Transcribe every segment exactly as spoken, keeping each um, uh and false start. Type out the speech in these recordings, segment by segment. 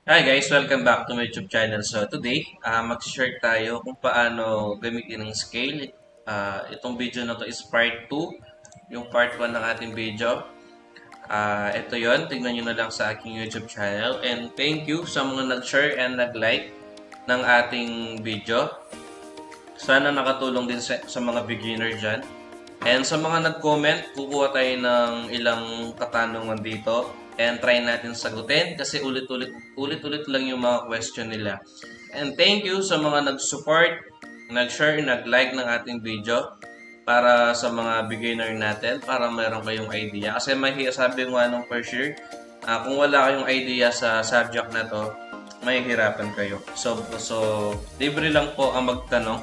Hi guys, welcome back to my YouTube channel. So today, uh, mag-share tayo kung paano gamitin ng scale. Uh, itong video na to is part two, yung part one ng ating video. Uh, ito yon, tingnan nyo na lang sa aking YouTube channel. And thank you sa mga nag-share and nag-like ng ating video. Sana nakatulong din sa, sa mga beginner dyan. And sa mga nag-comment, kukuha tayo ng ilang katanungan dito and try natin sagutin kasi ulit-ulit ulit-ulit lang yung mga question nila. And thank you sa mga nag-support, nag-share, nag-like ng ating video para sa mga beginner natin para meron kayong idea. Kasi may sabi nga nung first year, uh, kung wala kayong idea sa subject na to, mahihirapan kayo. So, so libre lang po ang magtanong.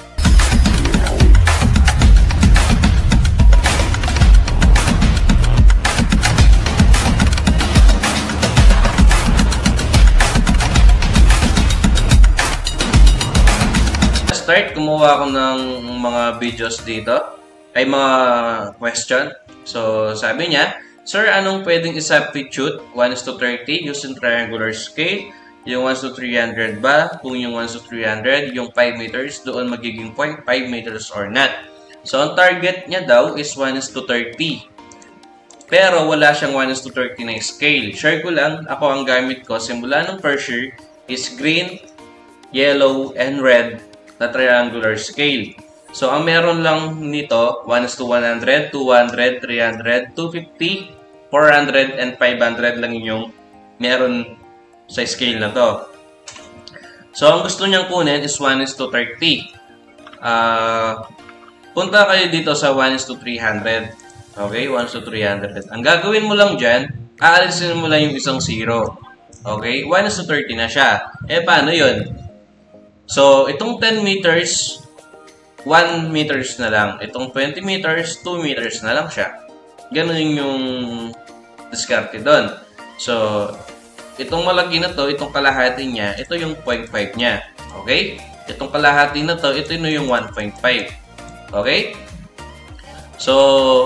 Start, kumuha ako ng mga videos dito, ay mga question. So, sabi niya, Sir, anong pwedeng i-substitute one is to thirty using triangular scale? Yung one is to three hundred ba? Kung yung one is to three hundred, yung five meters, doon magiging zero point five meters or not. So, ang target niya daw is one is to thirty. Pero wala siyang one is to thirty na scale. Share ko lang, ako ang gamit ko simula ng first year is green, yellow, and red na triangular scale. So, ang meron lang nito, one is to one hundred, two hundred, three hundred, two fifty, four hundred, and five hundred lang yung meron sa scale na to. So, ang gusto niyang kunin is one is to thirty. Uh, punta kayo dito sa one is to three hundred. Okay? one is to three hundred. Ang gagawin mo lang dyan, aalisin mo lang yung isang zero. Okay? one is to thirty na siya. Eh, paano yun? So, itong ten meters, one meters na lang. Itong twenty meters, two meters na lang siya. Ganun yung diskarte doon. So, itong malaki na to, itong kalahati niya, ito yung zero point five niya. Okay? Itong kalahati na to, ito yung one point five. Okay? So,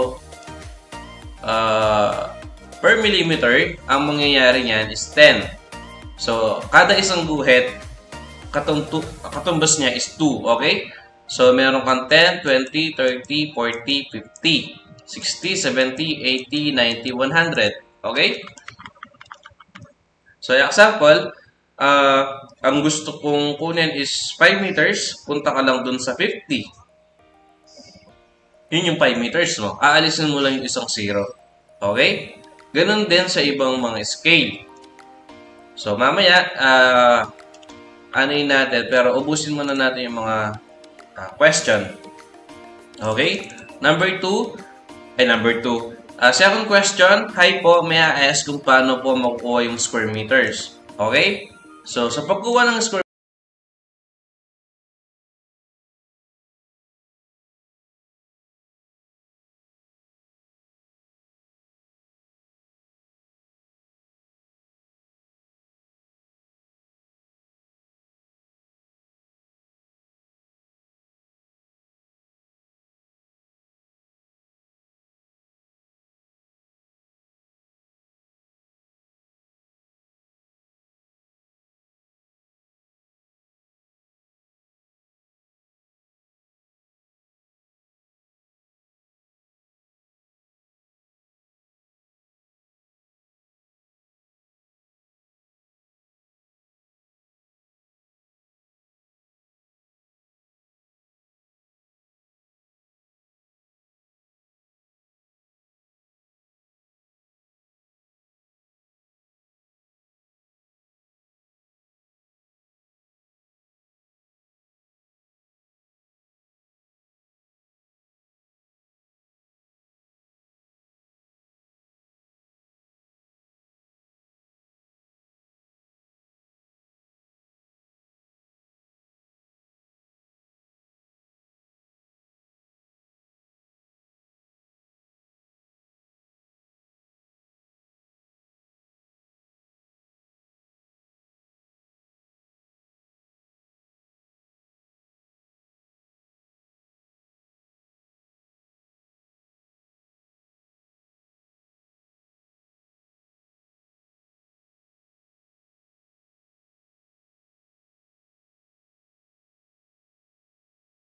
uh, per millimeter, ang mangyayari niyan is ten. So, kada isang guhit, katumbas niya is two, okay? So, meron kang ten, twenty, thirty, forty, fifty, sixty, seventy, eighty, ninety, one hundred, okay? So, example, uh, ang gusto kong kunin is five meters, punta ka lang dun sa fifty. Yun yung five meters mo. Aalisin mo lang yung isang zero, okay? Ganun din sa ibang mga scale. So, mamaya, ah, uh, anuin natin, pero ubusin muna natin yung mga uh, question. Okay? Number two, ay number two. Uh, second question, hi po, may I ask kung paano po makukuha yung square meters. Okay? So, sa pagkuha ng square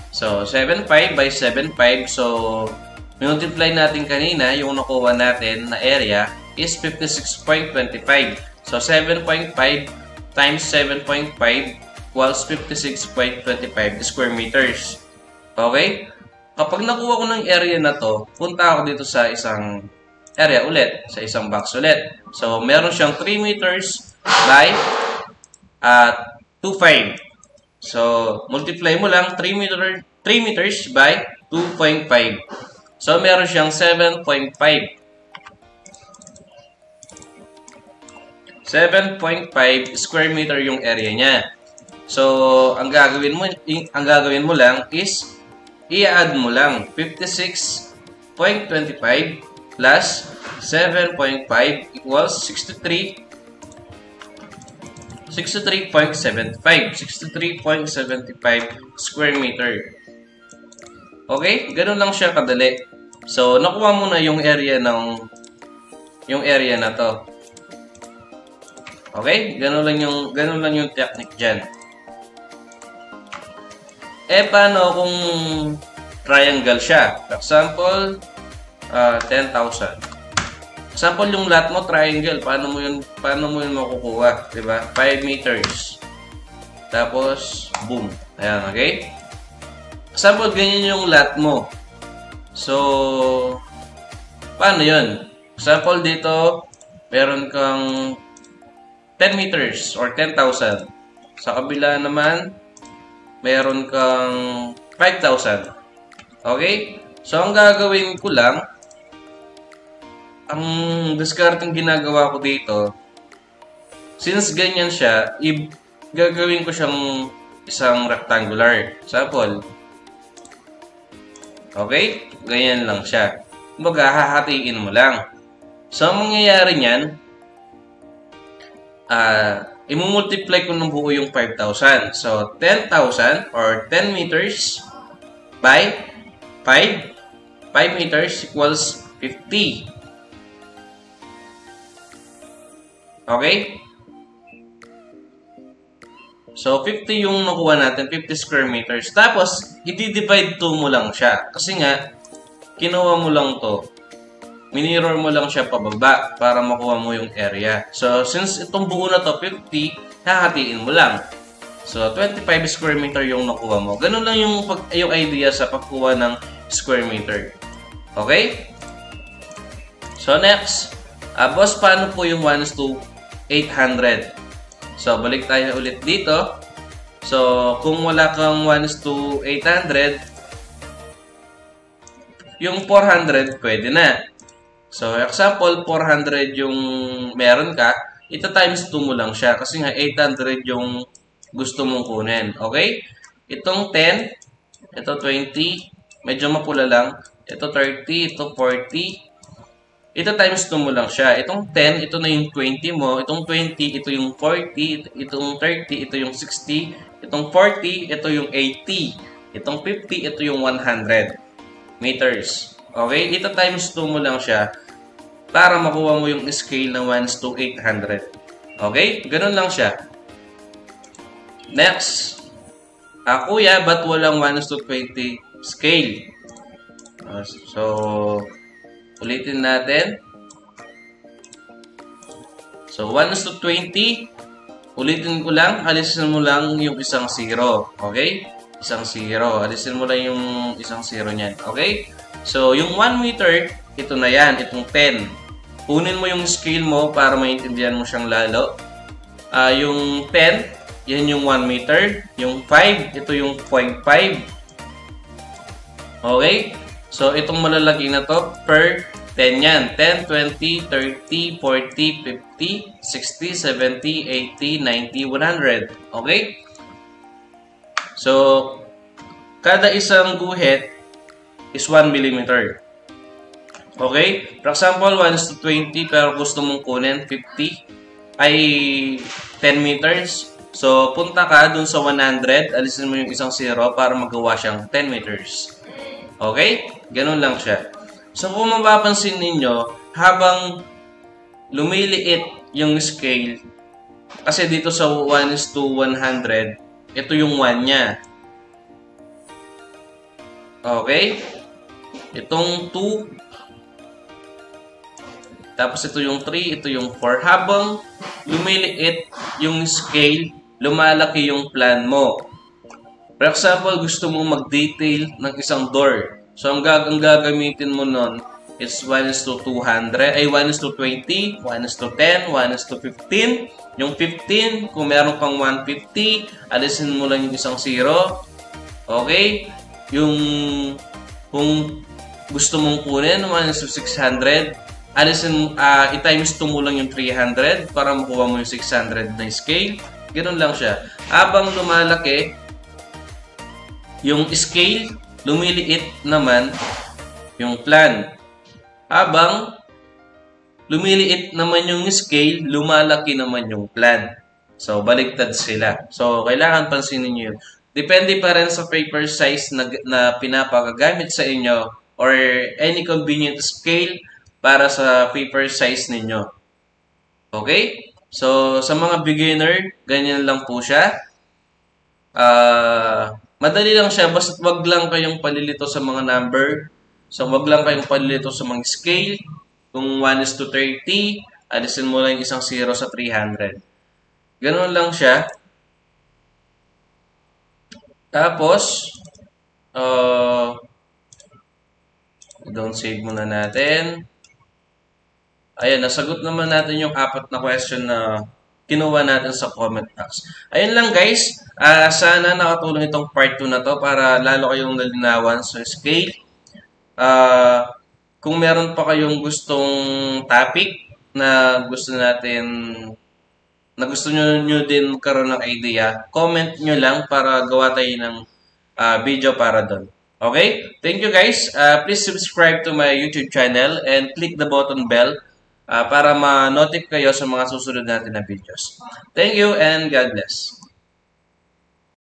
So, seven point five by seven point five. So, multiply natin kanina, yung nakuha natin na area is fifty-six point two five. So, seven point five times seven point five equals fifty-six point two five square meters. Okay? Kapag nakuha ko ng area na to, punta ako dito sa isang area ulit, sa isang box ulit. So, meron siyang three meters by uh, two point five. So, multiply mo lang three, meter, three meters by two point five. So, meron siyang seven point five. seven point five square meter yung area niya. So, ang gagawin mo, ang gagawin mo lang is i-add mo lang fifty-six point two five plus seven point five equals sixty-three point seven five. sixty-three point seven five square meter. Okay? Ganun lang siya kadali. So, nakuha mo na yung area ng yung area na to. Okay? Ganun lang yung ganun lang yung technique diyan. Eh, paano kung triangle siya? For example, uh, ten thousand. Example, yung lot mo, triangle. Paano mo yun, paano mo yun makukuha? Diba? five meters. Tapos, boom. Ayan, okay? Example, ganyan yung lot mo. So, paano yun? Example, dito, meron kang ten meters or ten thousand. Sa kabila naman, meron kang five thousand. Okay? So, ang gagawin ko lang, ang discarding ginagawa ko dito, since ganyan siya, gagawin ko siyang isang rectangular. Example. Okay? Ganyan lang siya. Kumbaga, hahatiin mo lang. So, ang mangyayari niyan, ah, uh, imumultiply ko ng buo yung five thousand. So, ten thousand or ten meters by five. five meters equals fifty. Okay? So, fifty yung nakuha natin. fifty square meters. Tapos, i-divide two mo lang siya. Kasi nga, kinuha mo lang to. Minirror mo lang siya pababa para makuha mo yung area. So, since itong buo na to, fifty, hahatiin mo lang. So, twenty-five square meter yung nakuha mo. Ganun lang yung, pag, yung idea sa pagkuha ng square meter. Okay? So, next. Uh, boss, paano po yung one is to eight hundred? So, balik tayo ulit dito. So, kung wala kang one is to eight hundred, yung four hundred, pwede na. So, example, four hundred yung meron ka, ito times two mo lang siya. Kasi nga, eight hundred yung gusto mong kunin. Okay? Itong ten, ito twenty, medyo mapula lang. Ito thirty, ito forty. Ito times two mo lang siya. Itong ten, ito na yung twenty mo. Itong twenty, ito yung forty. Itong thirty, ito yung sixty. Itong forty, ito yung eighty. Itong fifty, ito yung one hundred meters. Okay? Ito times two mo lang siya para makuha mo yung scale ng one is to eight hundred. Okay? Ganun lang siya. Next. Ah, kuya, ba't walang one is to twenty scale? Uh, so, ulitin natin. So, one is to twenty. Ulitin ko lang. Alisin mo lang yung isang zero. Okay? Isang zero. Alisin mo lang yung isang zero niyan. Okay? So, yung one meter, ito na yan. Itong ten. Kunin mo yung scale mo para maintindihan mo siyang lalo. Uh, yung ten, yan yung one meter. Yung five, ito yung zero point five. Okay? So, itong malalaki na to, per ten yan. ten, twenty, thirty, forty, fifty, sixty, seventy, eighty, ninety, one hundred. Okay? So, kada isang guhit is one millimeter. Okay? For example, one is to twenty, pero gusto mong kunin fifty, ay ten meters. So, punta ka dun sa one hundred, alisin mo yung isang zero para magawa siyang ten meters. Okay? Ganun lang siya. So, kung mapapansin ninyo, habang lumiliit yung scale, kasi dito sa one is to one hundred, ito yung one niya. Okay? Itong two. Tapos ito yung three, ito yung four. Habang lumiliit yung scale, lumalaki yung plan mo. For example, gusto mong mag-detail ng isang door. So, ang, gag ang gagamitin mo nun is one is to two hundred, ay one is to twenty, one is to ten, one is to fifteen. Yung fifteen, kung meron kang one fifty, alisin mo lang yung isang zero. Okay? Yung kung gusto mong kunin, one is to six hundred, alisin, uh, i-times two mo lang yung three hundred para makuha mo yung six hundred na scale. Ganun lang siya. Habang lumalaki, yung scale, lumiliit naman yung plan. Habang lumiliit naman yung scale, lumalaki naman yung plan. So, baliktad sila. So, kailangan pansinin nyo yun. Depende pa rin sa paper size na, na pinapagagamit sa inyo or any convenient scale para sa paper size ninyo. Okay? So, sa mga beginner, ganyan lang po siya. Ah... Uh, Madali lang siya, basta wag lang kayong palilito sa mga number. So, wag lang kayong palilito sa mga scale. Kung one is to thirty, alisin mo lang isang zero sa three hundred. Ganun lang siya. Tapos, uh, don't save muna natin. Ayan, nasagot naman natin yung apat na question na kinuha natin sa comment box. Ayun lang guys, uh, sana nakatulong itong part two na to para lalo kayong nalinawan sa scale. Uh, kung meron pa kayong gustong topic na gusto natin, na gusto nyo, nyo din magkaroon ng idea, comment nyo lang para gawa tayo ng uh, video para doon. Okay? Thank you guys. Uh, please subscribe to my YouTube channel and click the button bell Uh, para ma-notify kayo sa mga susunod natin na videos. Thank you and God bless.